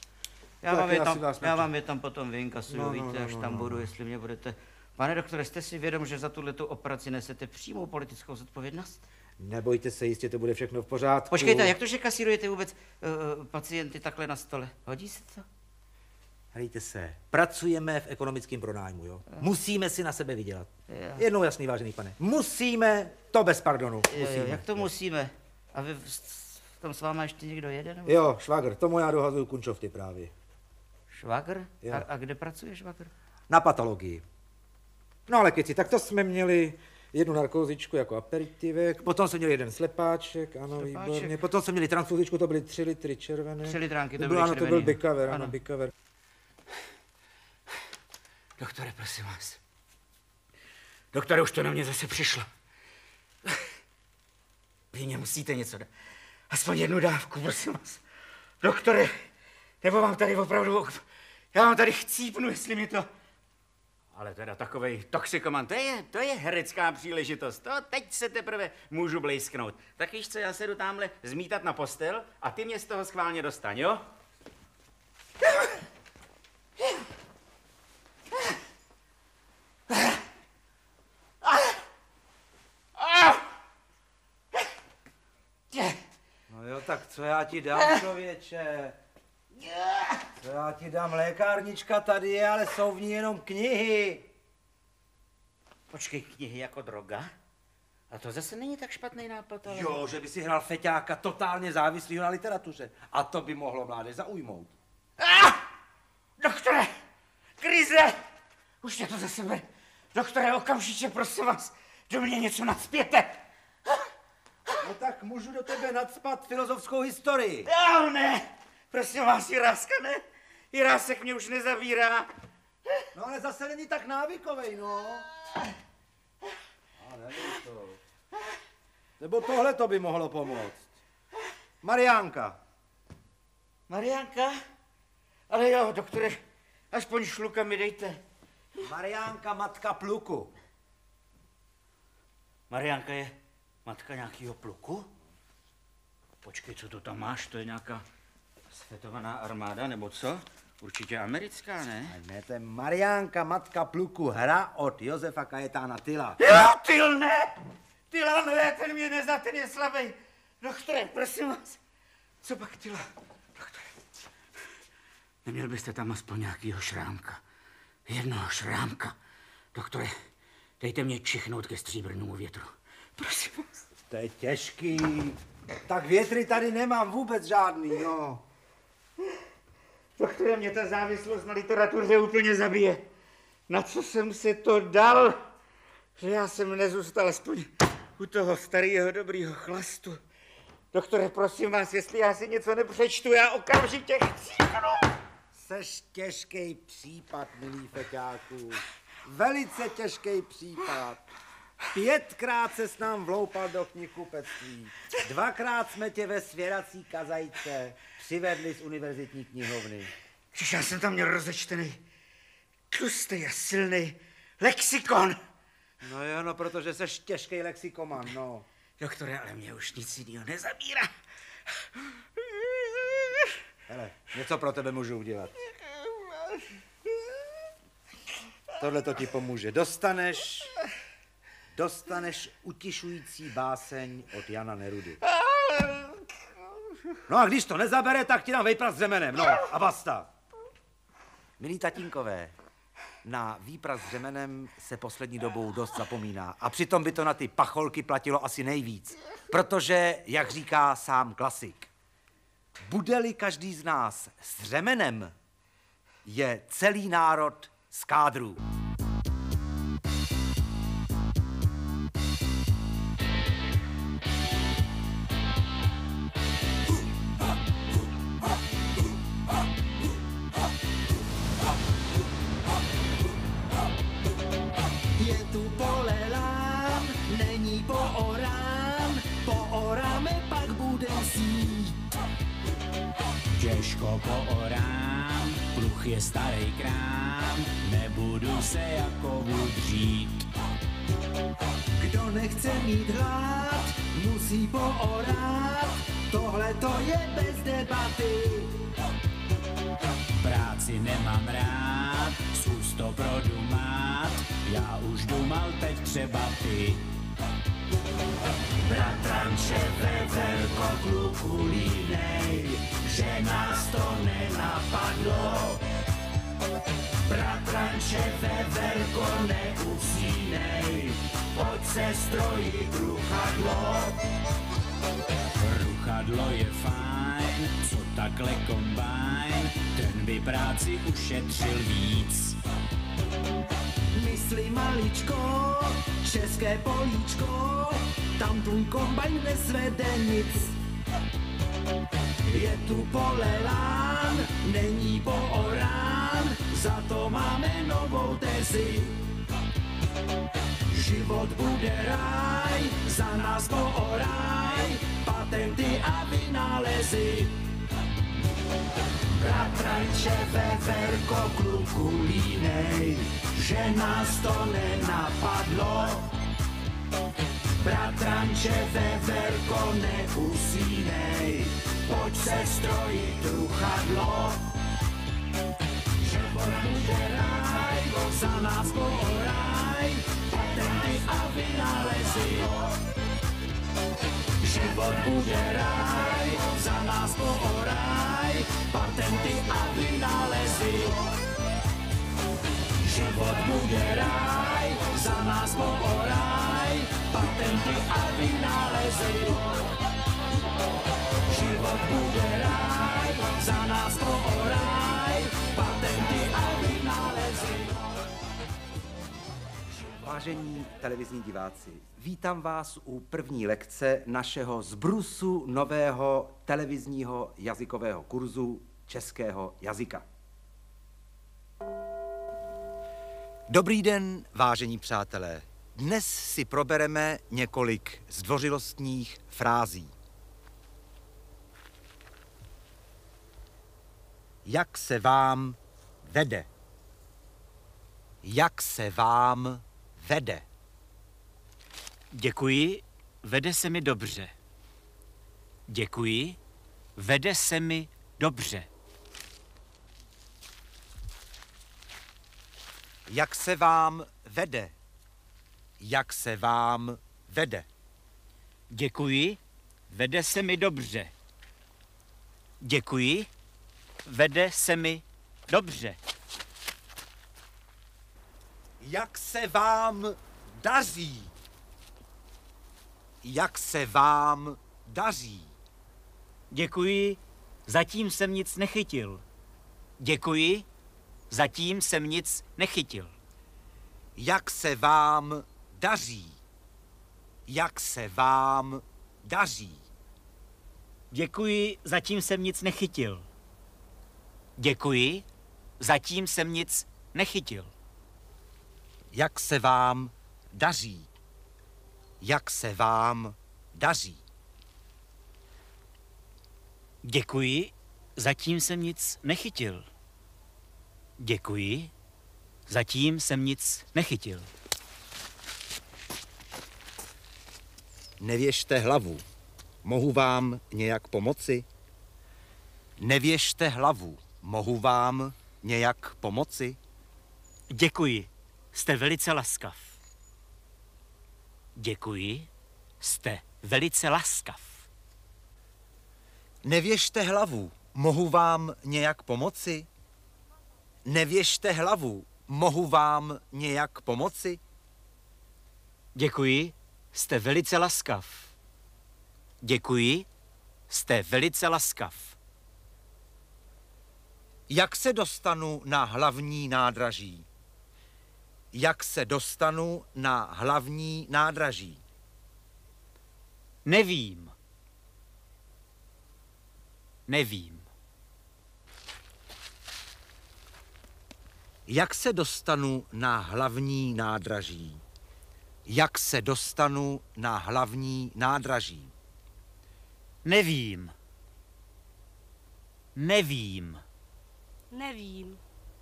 Já vám je tam potom vyinkasuju, víte, až tam budu, jestli mě budete... Pane doktore, jste si vědom, že za tuhletu operaci nesete přímou politickou zodpovědnost? Nebojte se, jistě to bude všechno v pořádku. Počkejte, jak to, že kasírujete vůbec pacienty takhle na stole? Hodí se to? Helejte se, pracujeme v ekonomickém pronájmu, jo? Musíme si na sebe vydělat. Jo. Jednou jasný, vážený pane. Musíme, to bez pardonu. Musíme. Jak to musíme? A vy v tom s váma ještě někdo jede? Nebo? Jo, švagr, tomu já dohazuju kunčovty právě. Švagr? Jo. A kde pracuje švagr? Na patologii. No ale keci, tak to jsme měli jednu narkózičku jako aperitivek, potom jsme měli jeden slepáček, ano, výborně. Potom jsme měli transfuzičku, to byly 3 litry červené. 3 litránky, to bylo, byly ano, červený. to byl Bikaver, ano, Bikaver. Doktore, prosím vás. Doktore, už to na mě zase přišlo. Vy mě musíte něco dát. Aspoň jednu dávku, prosím vás. Doktore, nebo vám tady opravdu... Já vám tady chcípnu, jestli mi to... Ale teda takovej toxikoman, to je herecká příležitost. To teď se teprve můžu blejsknout. Tak víš co, já se jdu tamhle zmítat na postel a ty mě z toho schválně dostaň, jo? No jo, tak co já ti dám, člověče? Co já ti dám, lékárnička tady je, ale jsou v ní jenom knihy. Počkej, knihy jako droga? A to zase není tak špatný nápad, ale... Jo, že by si hrál feťáka totálně závislýho na literatuře. A to by mohlo mládež zaujmout. Doktore! Krize! Už mě to zase bere. Doktore, okamžitě, prosím vás, do mě něco nacpěte. No tak můžu do tebe nacpat filozofskou historii. Jo, ne! Prosím vás, Jiráska, ne? Jirásek mě už nezavírá. No ale zase není tak návykovej, no. A nevím to. Nebo tohle to by mohlo pomoct. Mariánka. Mariánka? Ale jo, doktore, aspoň šluka mi dejte. Mariánka, matka pluku. Mariánka je matka nějakého pluku? Počkej, co to tam máš? To je nějaká světovaná armáda, nebo co? Určitě americká, ne? Ne, to je Mariánka, matka pluku, hra od Josefa Kajetána Tyla. Jo, Tyl ne! Tyla ne, ten mě nezná, ten je slabý. Doktore, prosím vás. Co pak Tyla? Doktore, neměl byste tam aspoň nějakýho šrámka. Jednoho šrámka. Doktore, dejte mě čichnout ke stříbrnému větru. Prosím vás. To je těžký. Tak větry tady nemám vůbec žádný, no. Doktore, mě ta závislost na literatuře úplně zabije. Na co jsem si to dal, že já jsem nezůstal aspoň u toho starého dobrýho chlastu. Doktore, prosím vás, jestli já si něco nepřečtu, já okamžitě chcípnu. Seš těžký případ, milý feťáku. Velice těžký případ. 5krát ses nám vloupal do knihkupectví. 2krát jsme tě ve svěrací kazajce přivedli z univerzitní knihovny. Když já jsem tam měl rozečtený, tlustý a silný lexikon. No jo, no, protože seš těžký lexikoman, no. Doktore, ale mě už nic jiného nezabírá. Hele, něco pro tebe můžu udělat. Tohle to ti pomůže. Dostaneš utišující báseň od Jana Nerudy. No a když to nezabere, tak ti dám výpras s řemenem, no a basta. Milí tatínkové, na výpras s řemenem se poslední dobou dost zapomíná. A přitom by to na ty pacholky platilo asi nejvíc. Protože, jak říká sám klasik, bude-li každý z nás s řemenem, je celý národ z kádru. Je tu polelán, není poorán, pooráme, pak budem sít. Těžko poorám, pluch je starý krám, nebudu se jako vůd dřít. Kdo nechce mít hlad, musí poorát, tohle to je bez debaty. Práci nemám rád, zkus to produmát, já už dumal teď třeba ty. Bratranče, veverko, kluku línej, že nás to nenapadlo. Bratranče, veverko, neusínej, pojď se strojit ruchadlo. Ruchadlo je fajn, co takhle kombajn, ten by práci ušetřil víc. Mysli maličko, české políčko, tam tvůj kombajn nesvede nic. Je tu polelán, není poorán, za to máme novou tezi. Život bude ráj, za nás pooraj, patenty a vynálezy. Bratranče, veverko, kluku línej, že nás to nenapadlo. Bratranče, veverko, neusínej, pojď se strojit ruchadlo. Život bude ráj, za nás pooraj, patenty a vynálezy. Život bude ráj, za nás pooraj, patenty a vynálezy. Život bude ráj, za nás pooraj, patenty a vynálezy. Život bude ráj, za nás pooraj, patenty a vynálezy. Vážení televizní diváci, vítám vás u první lekce našeho zbrusu nového televizního jazykového kurzu českého jazyka. Dobrý den, vážení přátelé. Dnes si probereme několik zdvořilostních frází. Jak se vám vede? Jak se vám vede? Děkuji, vede se mi dobře. Děkuji, vede se mi dobře. Jak se vám vede? Jak se vám vede? Děkuji, vede se mi dobře. Děkuji, vede se mi dobře. Jak se vám daří? Jak se vám daří? Děkuji, zatím jsem nic nechytil. Děkuji, zatím jsem nic nechytil. Jak se vám daří? Jak se vám daří? Děkuji, zatím jsem nic nechytil. Děkuji, zatím jsem nic nechytil. Jak se vám daří? Jak se vám daří? Děkuji, zatím jsem nic nechytil. Děkuji, zatím jsem nic nechytil. Nevěžte hlavu. Mohu vám nějak pomoci? Nevěžte hlavu. Mohu vám nějak pomoci? Děkuji, jste velice laskav. Děkuji, jste velice laskav. Nevěžte hlavu. Mohu vám nějak pomoci? Nevěžte hlavu. Mohu vám nějak pomoci? Děkuji, jste velice laskav. Děkuji, jste velice laskav. Jak se dostanu na hlavní nádraží? Jak se dostanu na hlavní nádraží? Nevím. Nevím. Jak se dostanu na hlavní nádraží? Jak se dostanu na hlavní nádraží? Nevím. Nevím. Nevím.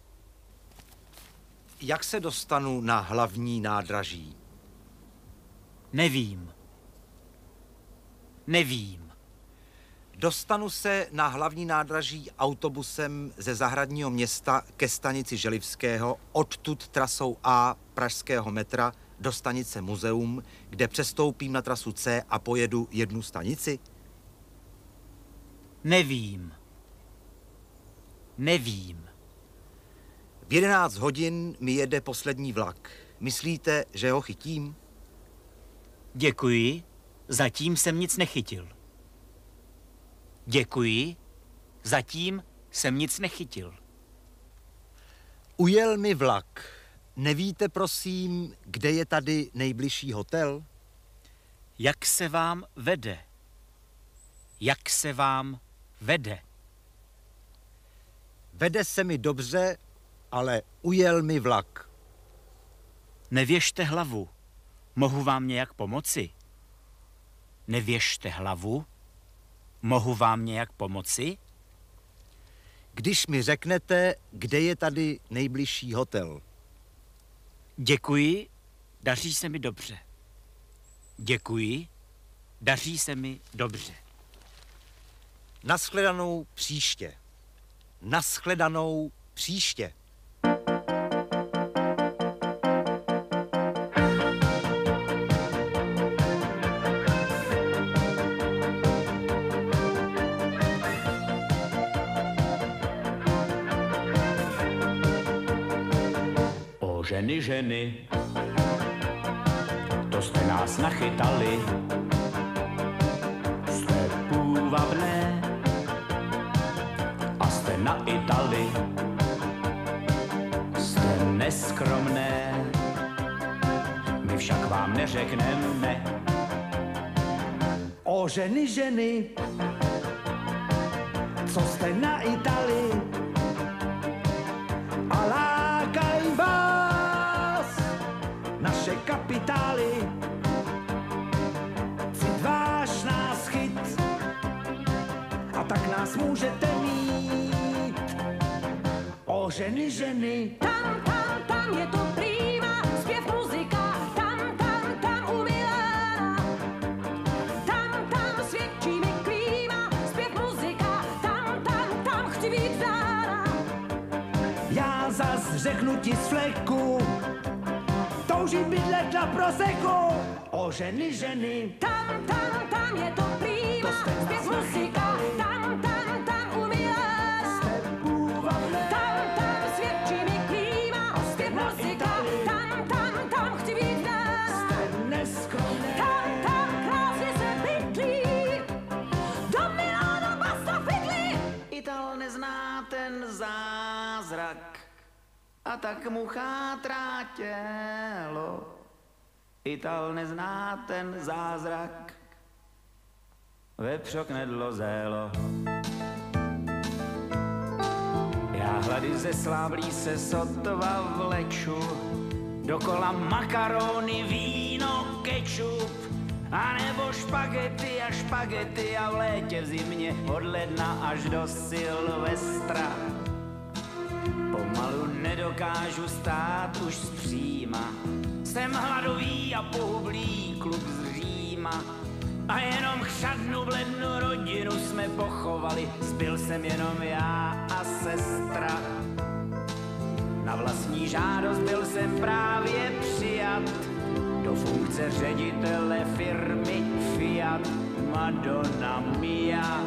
Jak se dostanu na hlavní nádraží? Nevím. Nevím. Dostanu se na hlavní nádraží autobusem ze Zahradního města ke stanici Želivského, odtud trasou A pražského metra do stanice Muzeum, kde přestoupím na trasu C a pojedu jednu stanici? Nevím. Nevím. V 11 hodin mi jede poslední vlak. Myslíte, že ho chytím? Děkuji, zatím jsem nic nechytil. Děkuji, zatím jsem nic nechytil. Ujel mi vlak. Nevíte, prosím, kde je tady nejbližší hotel? Jak se vám vede? Jak se vám vede? Vede se mi dobře, ale ujel mi vlak. Nevěžte hlavu. Mohu vám nějak pomoci? Nevěžte hlavu. Mohu vám nějak pomoci? Když mi řeknete, kde je tady nejbližší hotel. Děkuji, daří se mi dobře. Děkuji, daří se mi dobře. Naschledanou příště. Naschledanou příště. O ženy, ženy, to jste nás nachytali, jste půvabné a jste na Itali, jste neskromné, my však vám neřekneme. O ženy, ženy, co jste na Itali a lákají vás naše kapitály. Cit váš nás chyt a tak nás můžete mít. O ženy, ženy, Tam, tam, tam je to prima, zpěv muzika, tam umilá. Tam, tam svědčí mi klíma, zpěv muzika, tam chci být vzára. já zas řeknu ti z fleku, toužím bydlet na proseku. O ženy, ženy, Tam, tam je to prima, zpěv muzika, tam umilá. Tam svědčí mi klíma, zpěv muzika, tam chci být vzára. Tam krásně se bydlí, do Milána basta fidlí. Ital nezná ten zázrak a tak mu chátrá tělo. Ital nezná ten zázrak, vepřok nedlo zélo. Já hlady ze sláblí se sotva vleču, dokola makarony, víno, kečup, a nebo špagety a špagety a v létě v zimě od ledna až do Silvestra. Pomalu nedokážu stát už zpříma, jsem hladový a pohublý kluk z Říma. A jenom chřadnu v lednu rodinu jsme pochovali, zbyl jsem jenom já a sestra. Na vlastní žádost byl jsem právě přijat do funkce ředitele firmy Fiat. Madonna mia,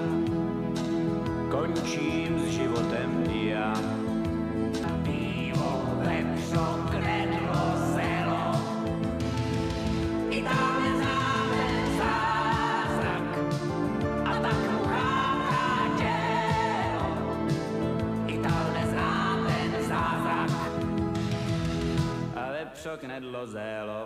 končím s životem i já. Pivo, vepřo, knedlo, zelo, i tam neznáme zázrak, a tak mu cháká tělo, i tam nezná ten zázrak, a vepřo, knedlo, zelo.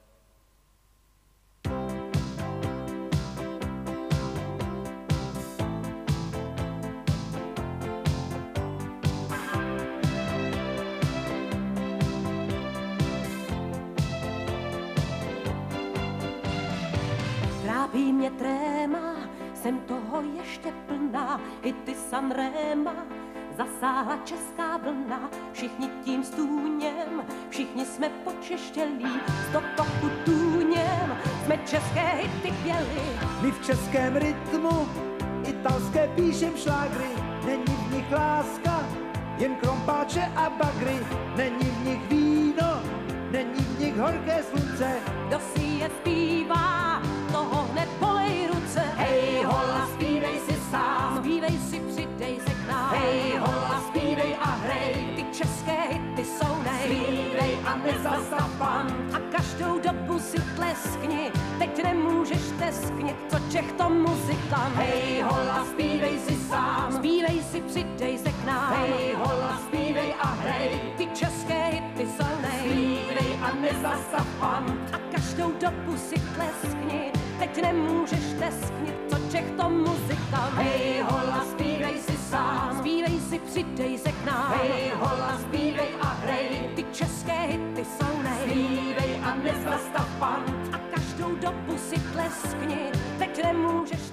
Trápí mě tréma, jsem toho ještě plná, hity Sanrema, zasáhla česká vlna, všichni tím stůněm, všichni jsme počeštělí, z toku tůněm, jsme české hity pěli. My v českém rytmu italské píšem šlágry, není v nich láska, jen krompáče a bagry, není v nich víno, není v nich horké slunce. Kdo si je zpívá, toho hned bolej ruce. Hej hola, zpívej si sám, zpívej si, přidej se k nám. Hej hola, zpívej a hrej, ty české hity jsou nej. Zpívej a nezastav pan, a každou dobu si tleskni, teď nemůžeš tesknit, co Čech to muzikant. Hej hola, zpívej si sám, zpívej si, přidej se k nám. Hej hola, zpívej a hrej, ty české hity jsou nej. Zpívej a nezastav pan, a každou dobu si tleskni, teď nemůžeš tesknit, co Čech to muzikant. Hej hola, zpívej si sám, zpívej si, přidej se k nám. Hej hola, zpívej a hrej, ty české hity jsou nej. Zpívej a nezastav pan, a každou dobu si tleskni, teď nemůžeš